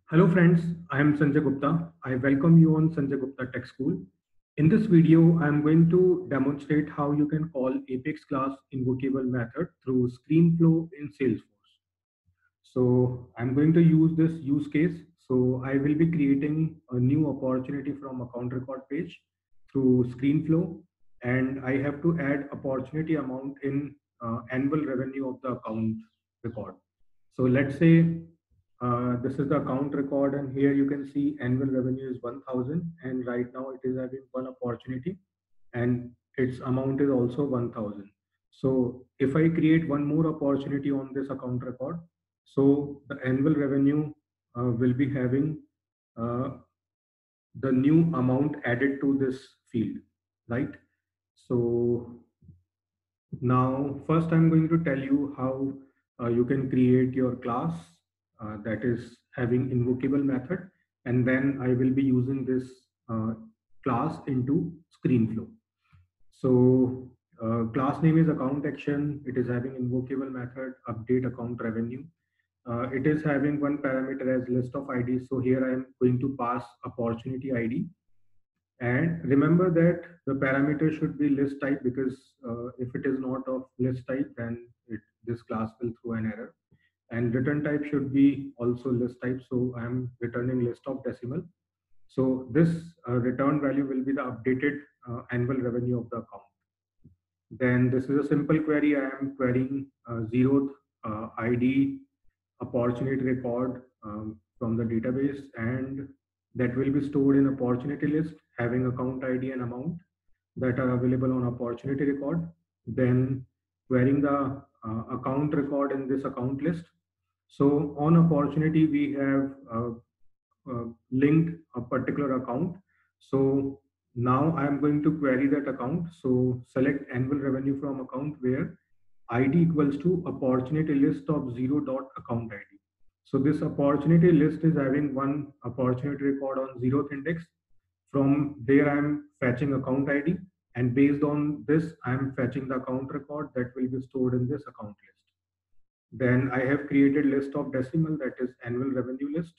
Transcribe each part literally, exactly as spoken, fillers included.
Hello friends, I am Sanjay Gupta. I welcome you on Sanjay Gupta Tech School. In this video, I am going to demonstrate how you can call Apex class invocable method through ScreenFlow in Salesforce. So I'm going to use this use case. So I will be creating a new opportunity from account record page through ScreenFlow, and I have to add opportunity amount in uh, annual revenue of the account record. So let's say uh, this is the account record, and here you can see annual revenue is one thousand, and right now it is having one opportunity, and its amount is also one thousand. So if I create one more opportunity on this account record, so the annual revenue uh, will be having uh, the new amount added to this field, right? So now, first I'm going to tell you how uh, you can create your class uh, that is having invocable method, and then I will be using this uh, class into ScreenFlow. So uh, class name is account action. It is having invocable method update account revenue. Uh, it is having one parameter as list of I Ds. So here I am going to pass opportunity I D, and remember that the parameter should be list type, because uh, if it is not of list type, then it, this class will throw an error. And return type should be also list type. So I am returning list of decimal. So this uh, return value will be the updated uh, annual revenue of the account. Then this is a simple query. I am querying uh, zeroth uh, I D opportunity record um, from the database, and that will be stored in opportunity list having account I D and amount that are available on opportunity record. Then querying the uh, account record in this account list. So on opportunity, we have uh, uh, linked a particular account. So now I am going to query that account. So select annual revenue from account where I D equals to opportunity list of zero dot account I D. So this opportunity list is having one opportunity record on zeroth index. From there, I'm fetching account I D, and based on this, I'm fetching the account record that will be stored in this account list. Then I have created list of decimal, that is annual revenue list.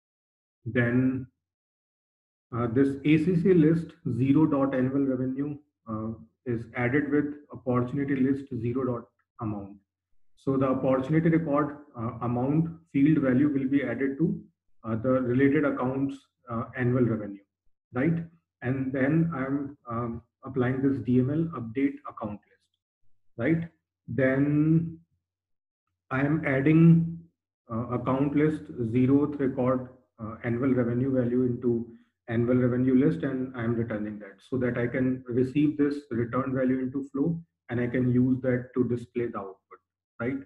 Then uh, this A C C list zero dot annual revenue uh, is added with opportunity list zero dot amount. So the opportunity record uh, amount field value will be added to uh, the related accounts uh, annual revenue, right? And then I'm um, applying this D M L update account list, right? Then I am adding uh, account list zeroth record uh, annual revenue value into annual revenue list, and I am returning that so that I can receive this return value into flow, and I can use that to display the output, right?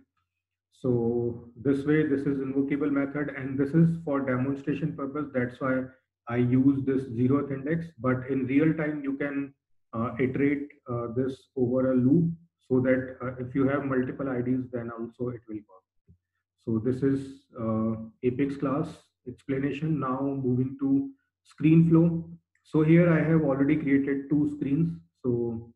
So this way, this is invocable method, and this is for demonstration purpose. That's why I use this zeroth index. But in real time, you can uh, iterate uh, this over a loop, so that uh, if you have multiple I Ds, then also it will work. So this is uh, Apex class explanation. Now moving to ScreenFlow. So here I have already created two screens. So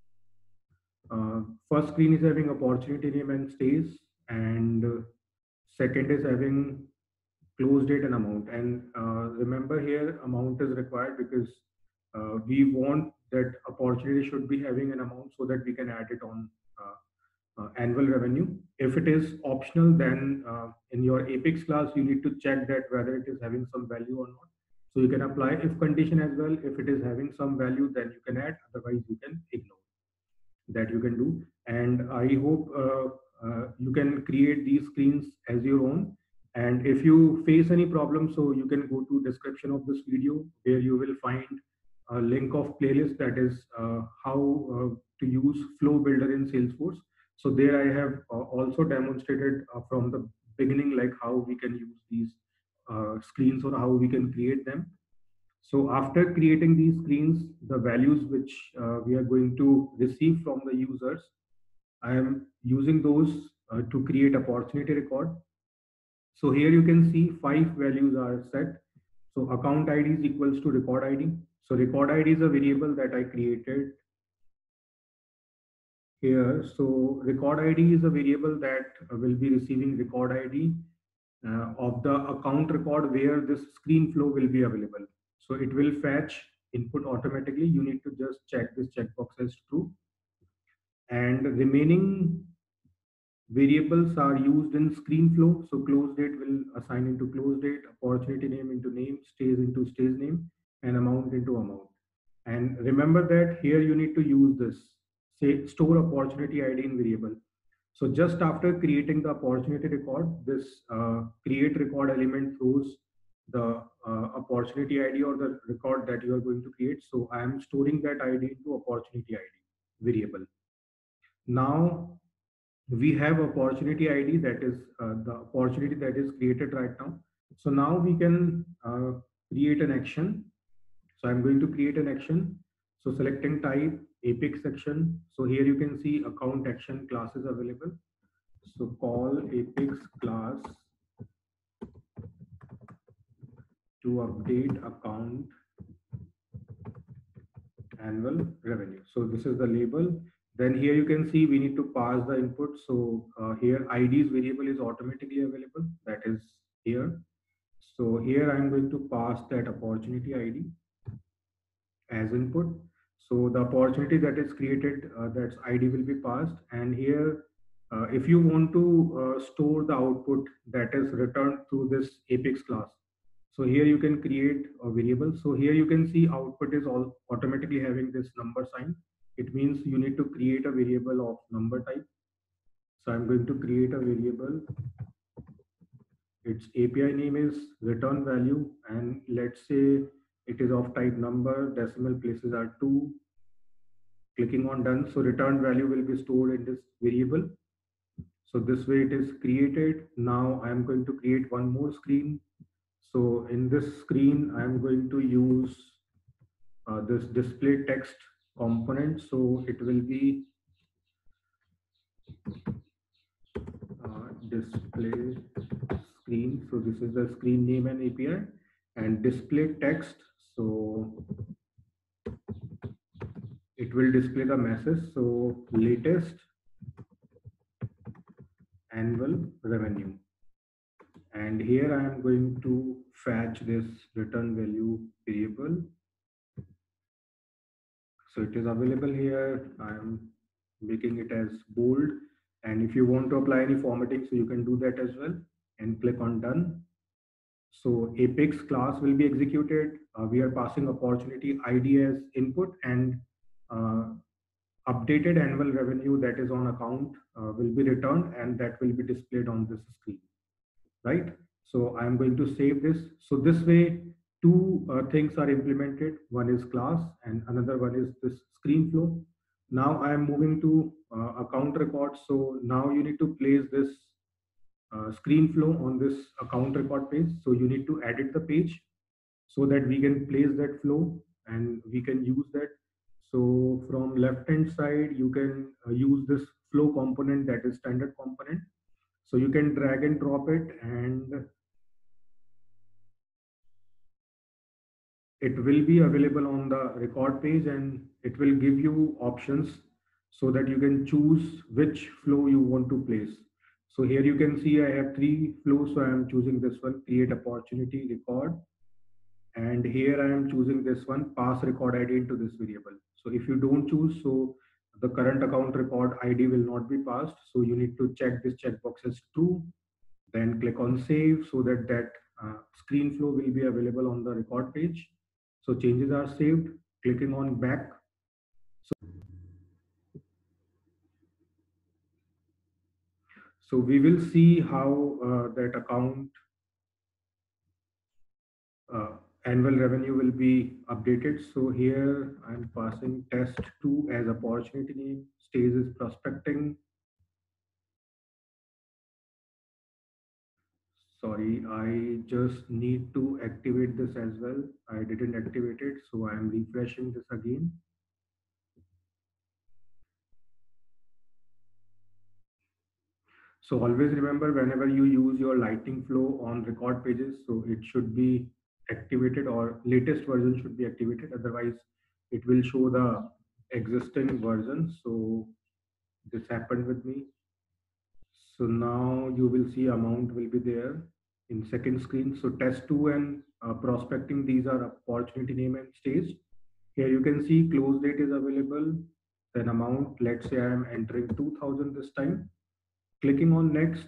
uh, first screen is having opportunity name and stays, and uh, second is having close date and amount. And uh, remember here, amount is required because uh, we want that opportunity should be having an amount so that we can add it on uh, uh, annual revenue. If it is optional, then uh, in your Apex class, you need to check that whether it is having some value or not. So you can apply if condition as well. If it is having some value, then you can add, otherwise you can ignore. That you can do. And I hope uh, uh, you can create these screens as your own. And if you face any problem, so you can go to description of this video, where you will find a link of playlist, that is uh, how uh, to use flow builder in Salesforce. So there I have uh, also demonstrated uh, from the beginning, like how we can use these uh, screens, or how we can create them. So after creating these screens, the values which uh, we are going to receive from the users, I am using those uh, to create opportunity record. So here you can see five values are set. So account I D is equals to record I D. So record I D is a variable that I created here. So record I D is a variable that uh, will be receiving record I D uh, of the account record where this screen flow will be available. So it will fetch input automatically. You need to just check this checkbox as true. And remaining variables are used in screen flow. So close date will assign into close date, opportunity name into name, stage into stage name, and amount into amount. And remember that here you need to use this, say store opportunity I D in variable. So just after creating the opportunity record, this uh, create record element throws the uh, opportunity I D or the record that you are going to create. So I am storing that I D into opportunity I D variable. Now we have opportunity I D, that is uh, the opportunity that is created right now. So now we can uh, create an action. So I'm going to create an action. So selecting type, Apex action. So here you can see account action classes available. So call Apex class to update account annual revenue. So this is the label. Then here you can see we need to pass the input. So uh, here I D's variable is automatically available. That is here. So here I'm going to pass that opportunity I D as input. So the opportunity that is created, uh, that's I D will be passed. And here, uh, if you want to uh, store the output that is returned through this Apex class, so here you can create a variable. So here you can see output is all automatically having this number sign. It means you need to create a variable of number type. So I'm going to create a variable. Its A P I name is return value, and let's say it is of type number, decimal places are two. Clicking on done. So return value will be stored in this variable. So this way it is created. Now I am going to create one more screen. So in this screen, I am going to use uh, this display text component. So it will be uh, display screen. So this is the screen name and A P I, and display text. So it will display the message. So latest annual revenue. And here I am going to fetch this return value variable. So it is available here. I am making it as bold. And if you want to apply any formatting, so you can do that as well, and click on done. So Apex class will be executed. Uh, we are passing opportunity I D as input, and uh, updated annual revenue that is on account uh, will be returned, and that will be displayed on this screen, right? So I'm going to save this. So this way, two uh, things are implemented. One is class and another one is this screen flow. Now I am moving to uh, account record. So now you need to place this uh, screen flow on this account record page. So you need to edit the page so that we can place that flow and we can use that. So from left hand side, you can uh, use this flow component, that is standard component. So you can drag and drop it, and it will be available on the record page, and it will give you options so that you can choose which flow you want to place. So here you can see I have three flows. So I am choosing this one, create opportunity record. And here I am choosing this one, pass record I D into this variable. So if you don't choose, so the current account record I D will not be passed. So you need to check this checkbox as true, then click on save so that that uh, screen flow will be available on the record page. So changes are saved, clicking on back. So, so we will see how uh, that account uh, annual revenue will be updated. So here I'm passing test two as opportunity name, stage is prospecting. Sorry, I just need to activate this as well. I didn't activate it, so I'm refreshing this again. So always remember, whenever you use your Lightning Flow on record pages, so it should be activated, or latest version should be activated. Otherwise, it will show the existing version. So this happened with me. So now you will see amount will be there. in second screen. So test two and uh, prospecting, these are opportunity name and stage. Here you can see close date is available, then amount, let's say I am entering two thousand this time. Clicking on next.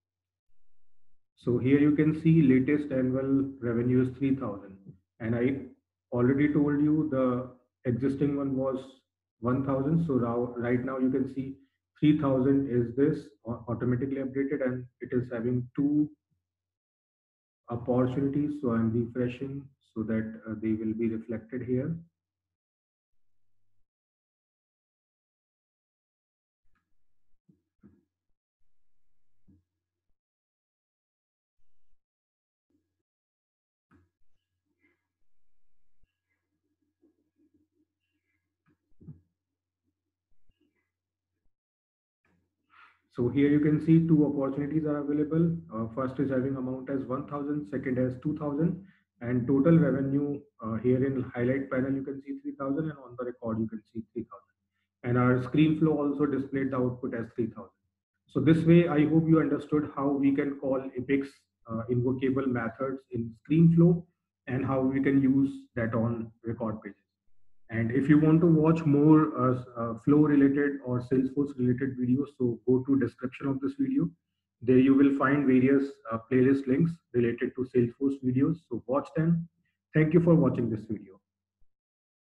So here you can see latest annual revenue is three thousand. And I already told you the existing one was one thousand. So now, right now you can see three thousand is this automatically updated, and it is having two opportunities. So I'm refreshing so that uh, they will be reflected here. So here you can see two opportunities are available. Uh, first is having amount as one thousand, second as two thousand, and total revenue uh, here in highlight panel you can see three thousand, and on the record you can see three thousand. And our screen flow also displayed the output as three thousand. So this way, I hope you understood how we can call Epic's uh, invocable methods in ScreenFlow and how we can use that on record pages. And if you want to watch more uh, uh, flow related or Salesforce related videos, so go to description of this video. There you will find various uh, playlist links related to Salesforce videos. So watch them. Thank you for watching this video.